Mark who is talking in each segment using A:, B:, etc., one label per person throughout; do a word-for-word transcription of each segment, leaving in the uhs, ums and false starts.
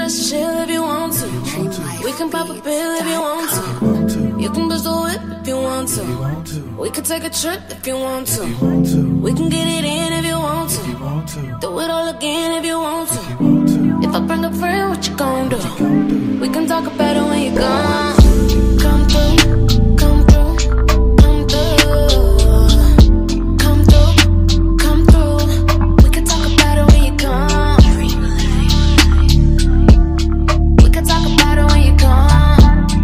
A: just chill if you want to. We can pop a pill if you want to. You can bust a whip if you want to. We can take a trip if you want to. We can get it in if you want to. Do it all again if you want to. If I bring a friend, what you gon' do? We can talk about it when you gone. Come through, come through, come through. Come through, come through. We can talk about it when you come. We can talk about it when you come.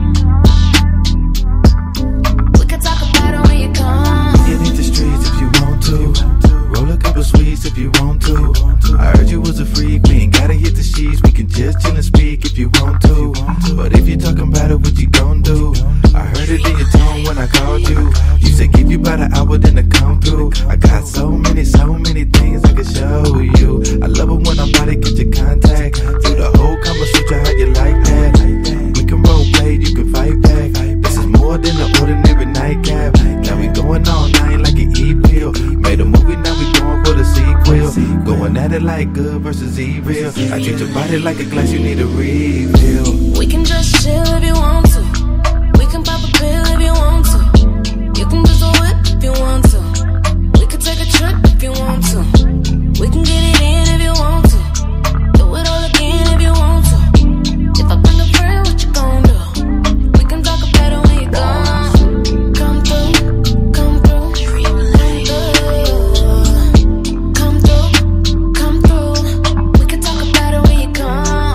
A: We can talk about it when you come.
B: Get in the streets if you want to. Roll a couple sweets if you want to. I heard you was a freak, we ain't gotta hit the sheets. We can just chill and speak if you want to. But if you talking about it, what you gon' do? I heard it in your tone when I called you. You said give you about an hour then to come through. I got so many, so many things I can show you. I love it when I'm about to get your contact. Through the whole conversation, how you like that? We can role play, you can fight back. This is more than an ordinary nightcap. Now we going all night like an E-pill. Made a movie, now we going for the sequel. Going at it like good versus evil. I treat your body like a glass, you need a refill.
A: We can just chill if you want to. We can pop a pill if you want to. You can just a whip if you want to. We can take a trip if you want to. We can get it in if you want to. Do it all again if you want to. If I bring a friend, what you gon' do? We can talk about it when you gone. Come through, come through, come through, come through. We can talk about it when you come.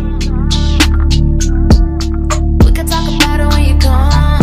A: We can talk about it when you come.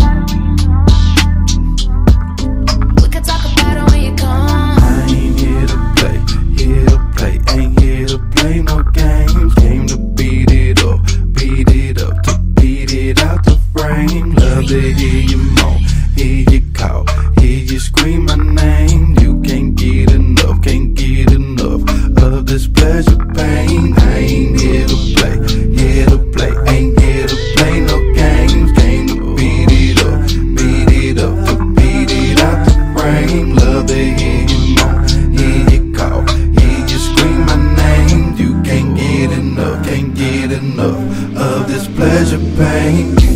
A: We can talk about it when you come.
B: I ain't here to play, here to play. Ain't here to play no games. Came to beat it up, beat it up, to beat it out the frame. Love to hear you moan, hear you call, hear you scream my name. You can't get enough, can't get enough of this pleasure pain. I ain't here to play, here to play. Ain't here to play no games. Came to beat it up, beat it up, to beat it out the frame. Love to hear you moan, hear you call, hear you scream my name. You can't get enough, can't get enough of this pleasure pain.